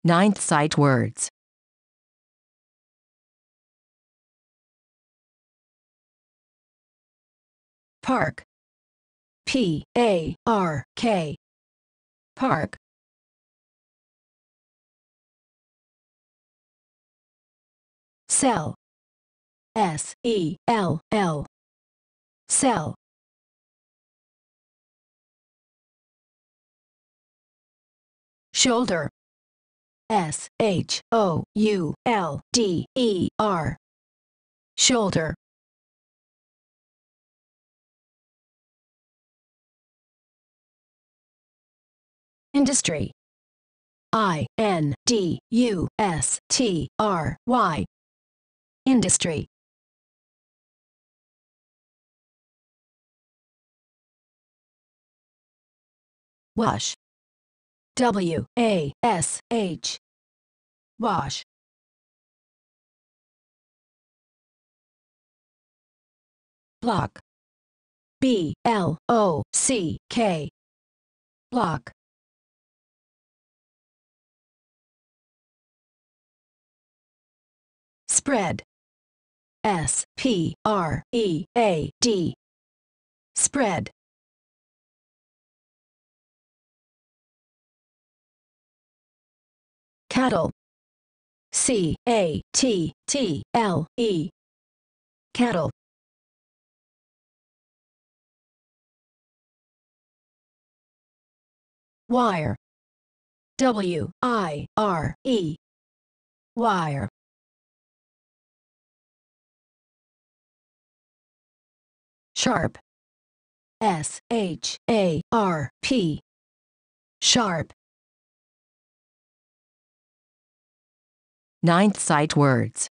Ninth sight words. Park. P-A-R-K. Park. Cell. S-E-L-L. Cell. Shoulder. S-H-O-U-L-D-E-R. Shoulder. Industry. I-N-D-U-S-T-R-Y. Industry. Wash. W-A-S-H. Wash. Block. B-L-O-C-K. Block. Spread. S-P-R-E-A-D. Spread. Cattle. C-A-T-T-L-E. Cattle. Wire. W-I-R-E. Wire. Sharp. S-H-A-R-P. Sharp. Ninth sight words.